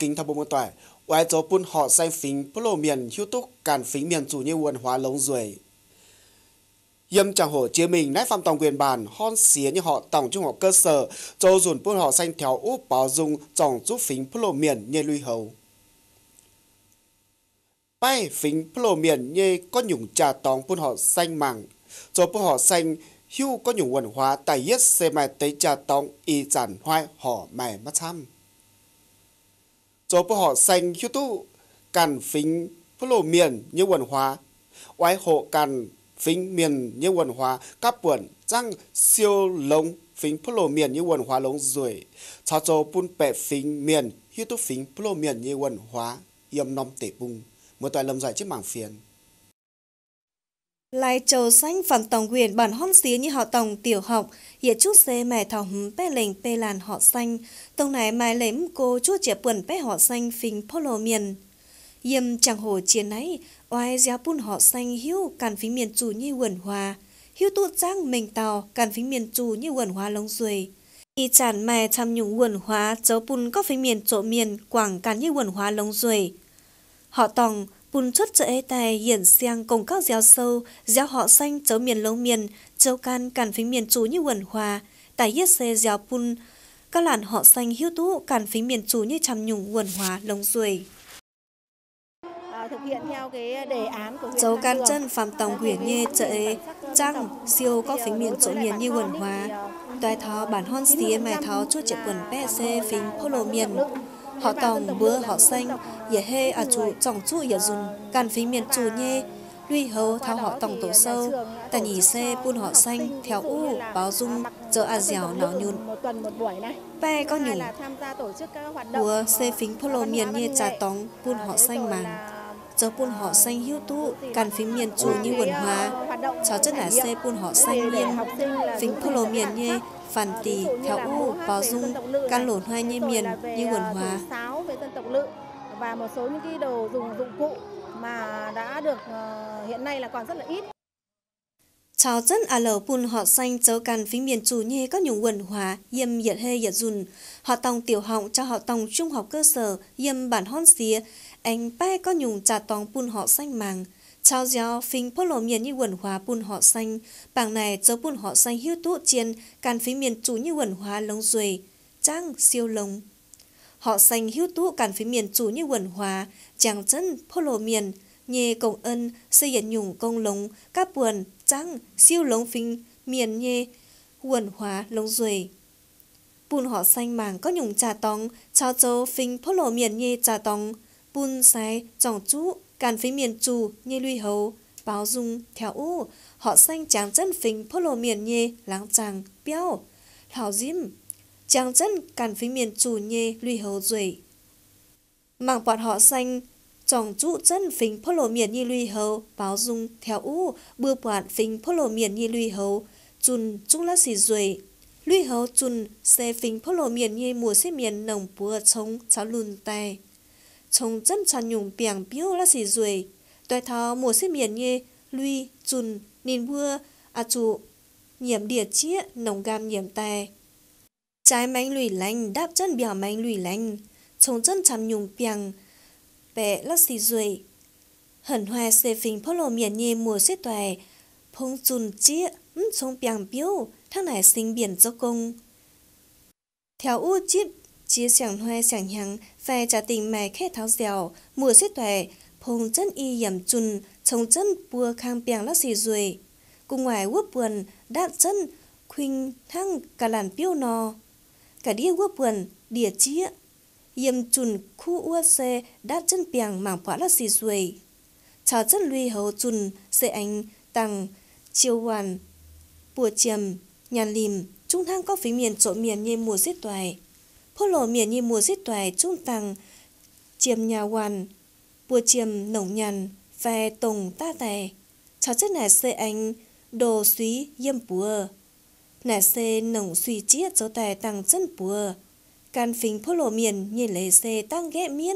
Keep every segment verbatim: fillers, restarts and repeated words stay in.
kính thập bộ một tỏi oai cho bún họ xanh phính bố lộ miền hiếu túc càn phính miền chủ như quần hóa lống ruồi yếm chẳng hổ chế mình nãy phạm tổng quyền bản hon xía như họ tổng trung học cơ sở cho dùn bún họ xanh theo úp bảo dung trọng giúp phính bố lộ miền như lui hầu bay phính bố lộ miền như có nhung trà tòng bún họ xanh màng cho bún họ xanh hiu có nhung quần hóa tại yết xe mai tới trà tòng y giản hoai họ mày mắt chăm cho bố họ xanh hiếu tu càn phính bố lộ miền như quần hóa oai hộ càn phính miền như quần hóa các buồn răng siêu lông phính bố lộ miền như quần hóa lông rồi cho cho bún bẹ phính miền hiếu tu phính bố lộ miền như quần hóa yếm nom tể bung một tài lâm giải chiếc mảng phiền lại châu xanh phạm tổng quyền bản hon xía như họ tổng tiểu học hiện chút xe mẹ thảo hấm bé lệnh bé làn họ xanh tông này mai lếm cô chút trẻ buồn bé họ xanh phình polo miền yếm chẳng hồ chiến ấy oai giáo bún họ xanh hiu càn phí miền chủ như quần hòa hiu tu trang mình tàu càn phí miền chủ như quần hòa lông ruồi y chản mẹ tham nhung quần hóa cháu bún có phí miền chỗ miền quảng càn như quần hóa lông ruồi họ tòng bùn xuất trợ ế tài hiển xiang cùng các giáo sâu giáo họ xanh chấu miền lâu miền châu can càn phí miền chủ như quần hòa tại yết xe giáo bùn các làn họ xanh hiếu tú càn phí miền chủ như chăm nhung quần hòa lông ruồi thực hiện theo cái đề án của châu can chân phạm tòng huyện như trợ ế trăng siêu có phí miền chỗ miền như quần hòa toài thó bản hon xía mẹ thó chút chạy quần bé xe phím polo miền họ tòng bữa họ xanh dễ hê à chủ trọng chủ dễ dùng càn phí miền chủ nhê lui hầu thao họ tòng tổ sâu ta nhì xe buôn họ xanh theo u báo dung giờ à dẻo nào nhún pe có nhủ của xe phính polo miền nhê trà tòng buôn họ xanh màng giờ buôn họ xanh hiếu tu càn phí miền chủ như quần hóa cháu chất là xe buôn họ xanh nghiêm phính polo miền nhê phản tỷ theo u báo dung can lổn hai như miền như quần hóa về dân tộc Lự và một số những cái đồ dùng dụng cụ mà đã được uh, hiện nay là còn rất là ít. Cháu dân à lờ bùn họ xanh chớ can phí miền chủ nhê có nhung quần hóa yêm yết hê yết dùn họ tòng tiểu học cho họ tòng trung học cơ sở yêm bản hon xía anh bay có nhung trà tòng bùn họ xanh màng chào giáo phình polo miền như quần hóa bùn họ xanh bảng này chớ bùn họ xanh hiếu tụ chiên can phí miền chủ như quần hóa lông ruồi trang siêu lông họ xanh hiếu tụ càn phí miền chủ như quần hóa chẳng chân polo miền nhê công ân xây dựng nhung công lông các buồn trắng siêu lông phình miền nhê quần hóa lông ruồi bùn họ xanh màng có nhung trà tòng chào châu phình polo miền nhê trà tòng bùn sai trọng chú càn phí miền chủ như lui hầu báo dung theo u họ xanh chẳng chân phình polo miền nhê láng tràng béo thảo diêm chẳng chân càn phí miền chủ nhê lui hầu ruồi mảng bọn họ xanh trọng chú chân phình polo miền như lui hầu báo dung theo u bưa bọn phình polo miền như lui hầu chun chung lá xì ruồi lui hầu chun xe phình polo miền như mùa xếp miền nồng bùa trống cháu lùn tay trông chân chăn nhung biang biếu là xì ruồi toài tháo mùa xếp miền như lui chun nín bưa à chủ nhiễm địa chia nồng gam nhiễm tay trái mánh lùi lành đáp chân bèo mánh lùi lành trông chân chăn nhung biang bẹ là xì ruồi hẩn hoa xe phình polo miền như mùa xếp toài phong chun chia trông biang biếu thằng này sinh biển cho công theo u chip chia sàng hoa sàng hằng phải trả tình mày khẽ tháo dẻo mùa xếp tuệ phong chân y yểm chun trông chân bùa khang biang lá xì ruồi cùng ngoài quốc buồn đạn chân khuynh thăng cả làn piêu nò cả đĩa quốc buồn đĩa chia yểm chun khu ua xe đạn chân biang mảng phá lá xì ruồi chào chân lui hầu chun xe anh tăng chiêu hoàn bùa chiềm nhàn lìm trung thang có phí miền chỗ miền như mùa xếp tuệ polo miền như mùa xít toài trung tăng chiêm nhà hoàn bùa chiêm nồng nhàn về tùng ta tè cháu chất nải xe anh đồ suý yêm bùa nải xe nồng suy chiết dấu tài tăng chân bùa can phình polo miền như lấy xe tăng ghẹ miên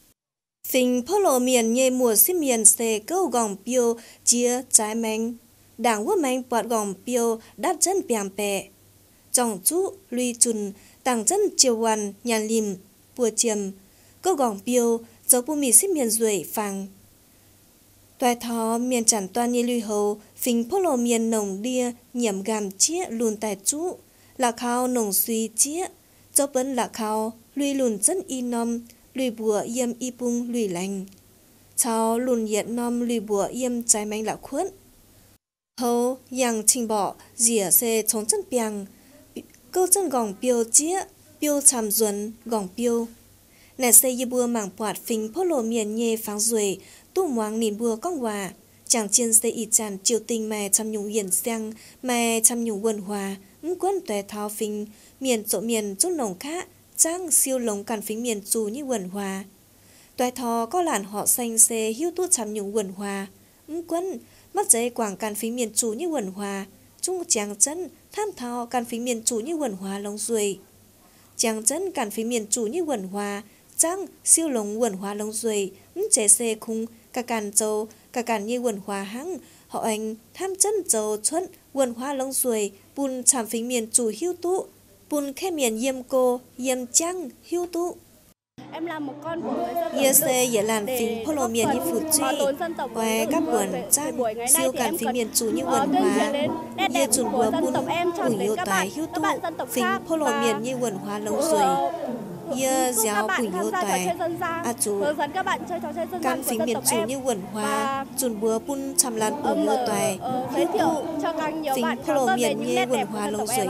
phình polo miền như mùa xít miền xe câu gòng piêu chia trái manh đảng quốc manh bọt gòng piêu đắt chân bèm bẹ trọng chú lui chun tăng chân chiều hoàn nhàn lìm bùa chiềm Cô gọng biêu, dấu bù mì xếp miền ruồi phẳng. Toài thó miền chẳng toàn như lùi hầu, phình phô lộ miền nồng đia, nhiễm gàm chia lùn tài chú. Là khao nồng suy chia, dấu bấn là khao, lùi lùn dân y nôm, lùi bùa yêm y bung lùi lành. Cháu lùn nhiệt nôm lùi bùa yêm trái manh lạc khuất. Hầu, yang trình bỏ, dìa xe chống chân biang, câu chân gọng biêu chia, biêu chàm duẩn gọng biêu. Nè xe y bùa mảng bọt phình phô lộ miền nhê pháng ruồi, tụ moáng nìn bùa con hòa. Chàng chiên xe y chàn chiều tình mẹ chăm nhung hiền sang, mẹ chăm nhung quần hòa, ưng quân tuệ thao phình, miền chỗ miền chút nồng khác, trang siêu lồng càn phình miền dù như quần hòa. Tuệ thò có làn họ xanh xe hiu tụ chăm nhung quần hòa, ưng quân, mắt giấy quảng càn phình miền chủ như quần hòa, chung chàng chân, tham thao càn phình miền chủ như quần hòa lông ruồi. Chàng chân càn phình miền chủ như quần hòa, trang siêu lồng quần hòa lông ruồi, ưng chế xe khung, cả càn châu, cả càn như quần hòa hăng, họ anh tham chân châu chuân quần hòa lông ruồi, bùn chạm phình miền chủ hiu tụ, bùn khe miền yêm cô, yêm trang hiu tụ. Em là một con của người dân Yê xe yê làn phình phô lộ miền như phụ truy, hoài các buồn trang siêu càn phình miền chủ như quần hòa, yê chuẩn bùa bùn ủng yếu tài hiu tụ, phình phô lộ miền như quần hòa lông ruồi. Yê giáo bùi yếu tài, à chú, càn phình miền chủ như quần hòa, chuẩn bùa bùn chăm làn ủng yếu tài, hiu tụ, phình phô lộ miền như quần hòa lông ruồi.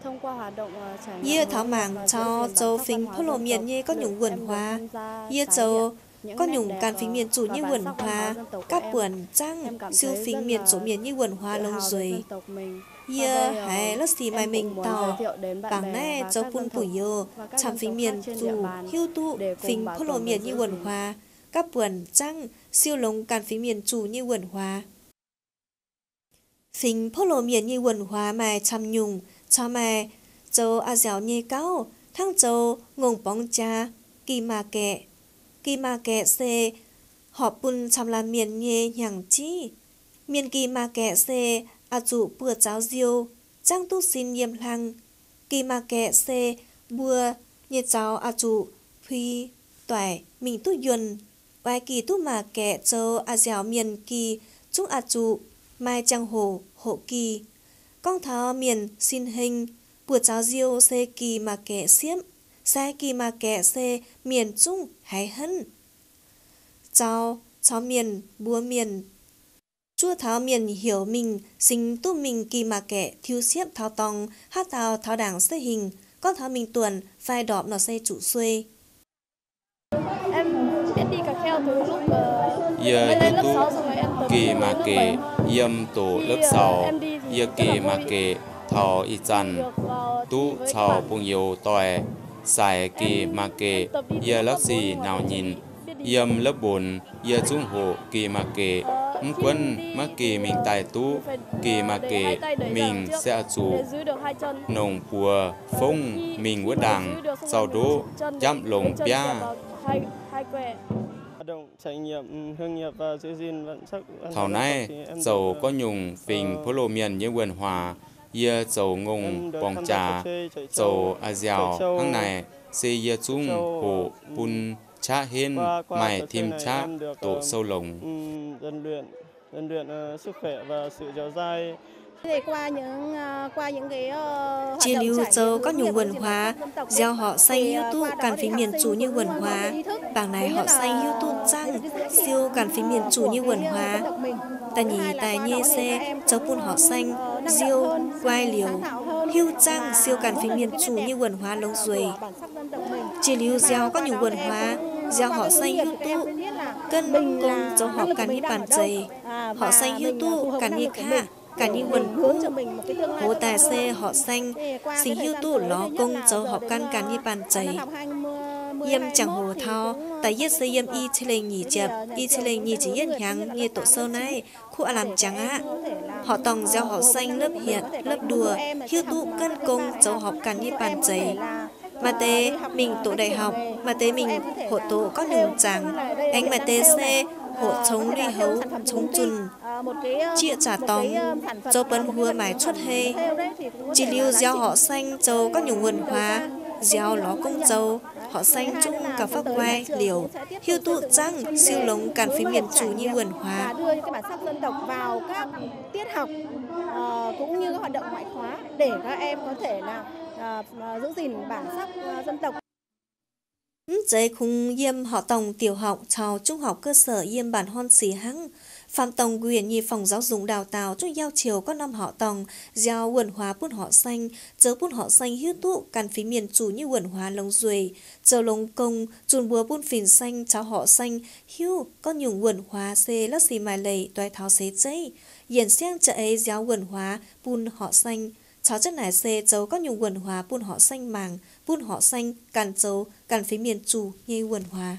Yê thảo mảng cho châu phình phô lộ miền như có nhung quần hòa, yê châu có nhung càn phình miền chủ như quần hòa, các buồn trang siêu phình miền chủ miền như quần hòa lông ruồi. Yê hay lớp xì mai mình tàu, bảng này châu bùn bùi yếu, chạm phình miền chủ hiu tụ phình phô lộ miền như quần hòa, các buồn trang siêu lồng càn phình miền chủ như quần hòa. Phình phô lộ miền như quần hòa mà chăm nhung, cho mẹ, châu à dẻo nhê cao, thang châu ngông bóng cha, kỳ mà kẹ, kỳ mà kẹ xe, họ bùn chăm là miền nhê nhàng chi. Miền kỳ mà kẹ xe, à chủ bùa cháu diêu, trang tu xin yêm lăng, kỳ mà kẹ xe, bùa nhê cháu à chủ, phi, toại, mình tu yuân, vài kỳ tu mà kẹ châu à dẻo miền kỳ, chúng à chủ, mai trang hồ, hộ kỳ. Con tháo miền xin hình, bùa cháu diêu xe kỳ mà kẻ xiêm, xe kỳ mà kẻ xe miền trung hay hân. Cháu, cháu miền, bùa miền. Chua tháo miền hiểu mình, sinh tu mình kỳ mà kẻ thiếu xiếp tháo tòng, hát tháo tháo đảng xe hình, con tháo mình tuần, phai đọp nó xe chủ xuê. Em biết đi cà kheo từ lúc uh, Giờ mới lên lớp sáu tu rồi em tập kỳ mà kệ yêm tổ lớp sáu giờ kỳ mà kệ thọ y chân tu chào bùng yêu tòi xài kỳ mà kệ giờ lớp gì nào nhìn yêm lớp bốn giờ trung hộ kỳ mà kệ quân mà kỳ mình tài tu kỳ mà kệ mình sẽ chủ nồng bùa phong mình quất đằng sau đó chăm lồng bia trải nghiệm hương nghiệp và giữ gìn bản sắc. Thảo này dầu có nhung phình phô lộ miền như quần hòa, yê dầu ngông bóng trà, dầu à dẻo hăng này, xê yê chung hồ bùn cha hên mày thêm cha tổ sâu lồng. Rèn luyện, rèn luyện sức khỏe và sự dẻo dai. Thì qua những qua những cái uh, Chia lưu châu có nhung quần hòa, gieo họ xanh hiu tu càn phình miền chủ như quần hòa, bảng này họ xanh hiu tu trang siêu càn phình miền chủ như quần hòa. Ta nhì tài nhê xe châu bùn họ xanh diêu quai liều hiu trang siêu càn phình miền chủ như quần hòa lông ruồi. Chia lưu gieo có nhung quần hòa, gieo họ xanh hiu tu cân công châu họ càn như bàn dày, họ xanh hiu tu càn như kha. Cả những quần cũ, hồ tài xe họ xanh, sinh hiu tu ló công châu họ căn cả như bàn chảy. Yêm chẳng hồ thao, tại yết xe yêm y chê lệnh nhỉ chẹp, y chê lệnh nhỉ chỉ yết nháng như tổ sâu này, khu à làm chẳng á. Họ tòng gieo họ xanh lớp hiện, lớp đùa, hiu tu cân công châu họ căn như bàn chảy. Mà tê, mình tổ đại học, mà tê mình hộ tổ có nhung chẳng, anh mà tê xe, hộ chống ly hấu, chống chùn, chia trả tóm, châu bấn hùa mái chuất hê. Chỉ lưu gieo họ xanh châu có nhung quần hóa, gieo ló công châu, họ xanh chung cả pháp quay liều hiu tụ răng siêu lống càn phí miền chủ như vườn hóa. Và đưa những cái bản sắc dân tộc vào các tiết học uh, cũng như các hoạt động ngoại khóa để các em có thể là uh, giữ gìn bản sắc uh, dân tộc. Giấy khung yêm họ tổng tiểu học, chào trung học cơ sở yêm bản hon xí hăng. Phạm Tổng quyền nhì phòng giáo dục đào tạo trong giao chiều có năm họ tòng, giao quần hóa buôn họ xanh, chớ buôn họ xanh hiếu tụ, càn phí miền chủ như quần hóa lông duệ, chớ lông công, chuồn búa buôn phìn xanh, cháo họ xanh, hiếu, có nhung quần hóa xê lắc xì mài lầy, toài tháo xế cháy, yển xem chợ ấy giao quần hóa buôn họ xanh, cháo chất nải xê chấu có nhung quần hóa buôn họ xanh màng, buôn họ xanh, càn chấu, càn phí miền chủ như quần hóa.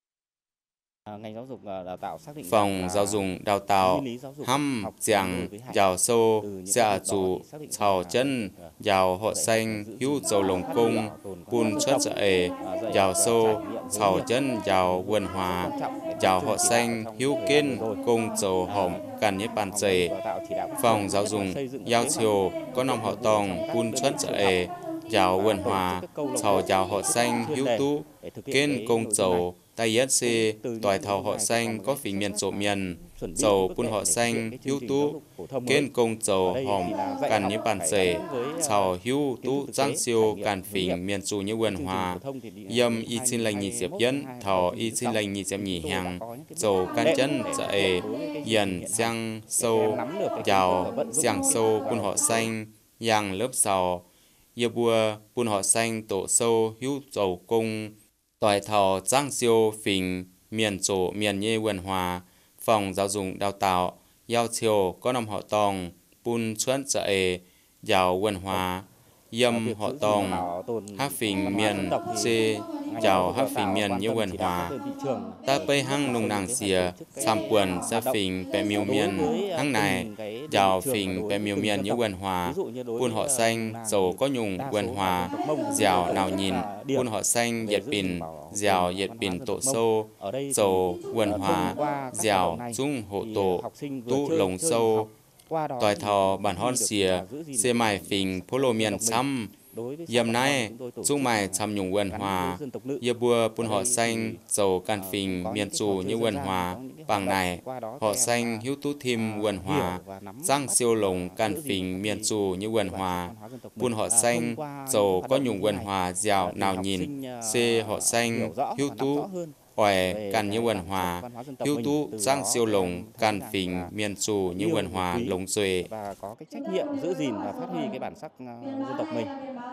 Ngành giáo dục đào tạo xác định phòng giáo dục đào tạo hăm giảng giàu sâu dạ chủ chào chân giàu họ xanh hữu dầu lồng cung bùn chất dạy giàu sâu chào chân giàu quần hóa giàu họ xanh hữu kiên cung dầu hồng càn nhất bàn dày phòng giáo dục giao chiều có năm họ tòng bùn chất dạy giàu quần hóa chào giàu họ xanh hữu tú kiên cung dầu tay yết xê toài thảo họ xanh có phình miền trộm miền dầu bún họ xanh hữu tú kên công dầu hòm càn như bàn dày chào hữu tú giang siêu càn phình miền chủ như vườn hòa yêm y xin lành nhị diệp yến thảo y xin lành nhị diệp nhị hàng dầu can chân dạy yền giang sâu giàu giang sâu bún họ xanh yang lớp sào yê bùa bún họ xanh tổ sâu hữu dầu cung toài thảo giang siêu phình miền chủ miền như vườn hòa phòng giáo dục đào tạo giao chiều có năm họ tòng bùn chuấn dạy giàu vườn hòa yêm họ tòng hát phình miền xê giàu hát phình miền như vườn hòa ta bay hăng nung nàng xìa sam quần ra phình bè miêu miền hăng này giàu phình bè miêu miền như vườn hòa bùn họ xanh dầu có nhung vườn hòa giàu nào nhìn bùn họ xanh dệt bình giàu dệt bình tổ sâu dầu vườn hòa giàu trung hộ tổ tu lồng sâu toài thò bản hòn xìa xe mài phình polo miền xăm yếm nay trung mài chăm nhung vườn hòa yê bùa bùn họ xanh dầu can phình miền chủ như vườn hòa bằng này họ xanh hữu tú thêm vườn hòa giang siêu lồng can phình miền chủ như vườn hòa bùn họ xanh dầu có nhung vườn hòa giàu nào nhìn xê họ xanh hữu tú oẻ càn như vườn hòa hữu tú giang siêu lồng càn phình miền chủ như vườn hòa lồng duệ và có cái trách nhiệm giữ gìn và phát huy cái bản sắc dân tộc mình.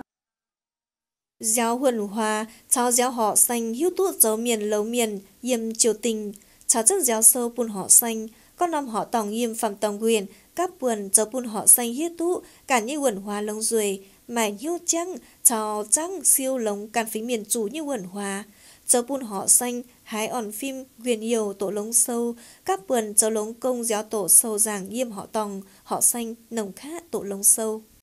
Giáo huấn hòa chào giáo họ xanh hữu tú dấu miền lâu miền yêm triều tình chào chất giáo sâu bùn họ xanh có năm họ tòng yêm phạm tòng quyền các buồn dấu bùn họ xanh hữu tú cả như vườn hòa lồng duệ mải hữu trăng chào trăng siêu lồng càn phình miền chủ như vườn hòa dấu bùn họ xanh hái ỏn phim quyền nhiều tổ lống sâu các buồn dấu lống công giáo tổ sâu giảng yêm họ tòng họ xanh nồng khát tổ lống sâu.